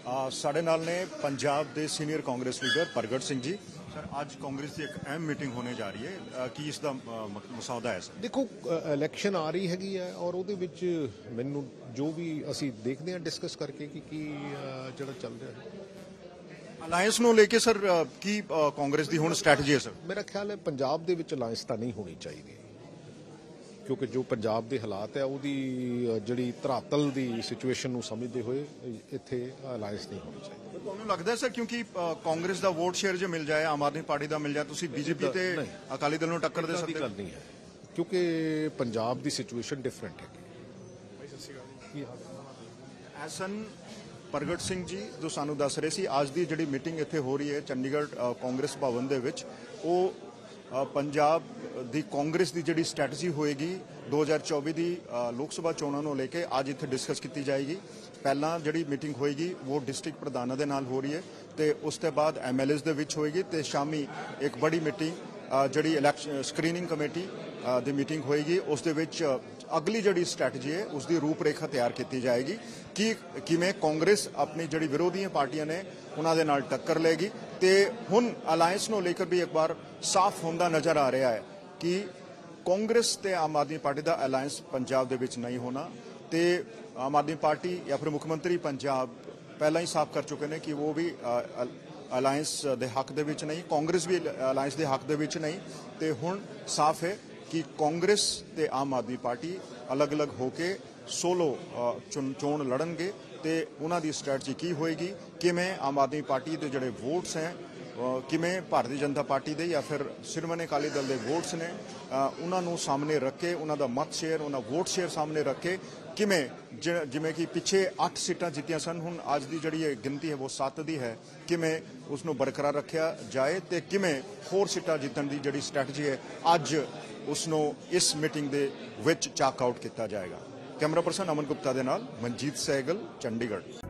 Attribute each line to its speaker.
Speaker 1: ਸਾਡੇ ਨਾਲ ਨੇ पंजाब के सीनियर कांग्रेस लीडर प्रगट सिंह जी। सर आज कांग्रेस की एक अहम मीटिंग होने जा रही है कि इसका मसौदा है सर?
Speaker 2: देखो इलैक्शन आ रही हैगी है और ਉਹਦੇ ਵਿੱਚ ਮੈਨੂੰ ਜੋ ਵੀ ਅਸੀਂ ਦੇਖਦੇ ਹਾਂ ਡਿਸਕਸ ਕਰਕੇ ਕਿ ਕੀ ਜਿਹੜਾ ਚੱਲ ਰਿਹਾ ਹੈ
Speaker 1: ਅਲਾਇੰਸ ਨੂੰ ਲੈ ਕੇ ਸਰ ਕੀ ਕਾਂਗਰਸ ਦੀ ਹੁਣ ਸਟ੍ਰੈਟਜੀ ਹੈ ਸਰ?
Speaker 2: ਮੇਰਾ ਖਿਆਲ ਹੈ ਪੰਜਾਬ ਦੇ ਵਿੱਚ ਅਲਾਇੰਸ ਤਾਂ ਨਹੀਂ ਹੋਣੀ ਚਾਹੀਦੀ ਕਿਉਂਕਿ ਜੋ ਪੰਜਾਬ ਦੇ ਹਾਲਾਤ ਹੈ ਉਹਦੀ ਜਿਹੜੀ ਧਰਾਤਲ ਦੀ ਸਿਚੁਏਸ਼ਨ ਨੂੰ ਸਮਝਦੇ ਹੋਏ ਇੱਥੇ ਅਲਾਇੰਸ ਨਹੀਂ ਹੋਣੀ ਚਾਹੀਦੀ।
Speaker 1: ਤੁਹਾਨੂੰ ਲੱਗਦਾ ਸਰ ਕਿਉਂਕਿ ਕਾਂਗਰਸ ਦਾ ਵੋਟ ਸ਼ੇਅਰ ਜੇ ਮਿਲ ਜਾਏ ਆਮ ਆਦਮੀ ਪਾਰਟੀ ਦਾ ਮਿਲ ਜਾਏ ਤੁਸੀਂ ਬੀਜੇਪੀ ਤੇ ਅਕਾਲੀ ਦਲ ਨੂੰ ਟੱਕਰ ਦੇ ਸਕਦੇ?
Speaker 2: ਗੱਲ ਨਹੀਂ ਹੈ ਕਿਉਂਕਿ ਪੰਜਾਬ ਦੀ ਸਿਚੁਏਸ਼ਨ ਡਿਫਰੈਂਟ ਹੈ।
Speaker 1: ਐਸਨ प्रगट सिंह जी जो सानू दस रहे सी आज की जिहड़ी मीटिंग इत्थे हो रही है चंडीगढ़ कांग्रेस भवन दे विच वो पंजाब दी कांग्रेस की जिहड़ी स्ट्रैटजी होएगी 2024 की लोक सभा चोणां नूं लेके आज इत्थे डिस्कस की जाएगी। पहला जिहड़ी मीटिंग होएगी वो डिस्ट्रिक्ट प्रधानां दे नाल हो रही है तो उसके बाद MLAs दे विच होएगी तो शामी एक बड़ी मीटिंग जिहड़ी इलैक्शन स्क्रीनिंग कमेटी दी मीटिंग होएगी उस दे विच अगली जिहड़ी स्ट्रैटजी है उसकी रूपरेखा तैयार की जाएगी कि किवें कांग्रेस अपनी जिहड़ी विरोधी पार्टियां ने उन्हां दे नाल टक्कर लेगी तो हुण अलायंस नूं लेकर भी एक बार साफ होंदा नज़र आ रहा है कि कांग्रेस ते आम आदमी पार्टी का अलायंस पंजाब दे विच नहीं होना तो आम आदमी पार्टी या फिर मुख्यमंत्री पंजाब पहला ही साफ कर चुके हैं कि वो भी अलायंस दे हक दे विच नहीं, कांग्रेस भी अलायंस दे हक दे विच नहीं तो हुण साफ है कि कांग्रेस ते आम आदमी पार्टी अलग अलग होके सोलो चोण लड़नगे तो उन्हां दी स्ट्रैटजी की होएगी किवें आम आदमी पार्टी के जिहड़े वोट्स हैं किवें भारतीय जनता पार्टी दे या फिर शिरोमणी अकाली दल के वोट्स ने उन्हां नूं सामने रख के उन्हां दा मत शेयर उन्हां वोट शेयर सामने रख के किवें जिवें कि पिछे 8 सीटां जीतियां सन हुण अज दी जिहड़ी गिनती है वो 7 दी है किवें उसनूं बरकरार रखिया जाए तो किवें होर सीटां जीतण दी जिहड़ी स्ट्रैटजी है अज उसनों इस मीटिंग दे विच चाक आउट किया जाएगा। कैमरा पर्सन अमन गुप्ता दे नाल मनजीत सहगल चंडीगढ़।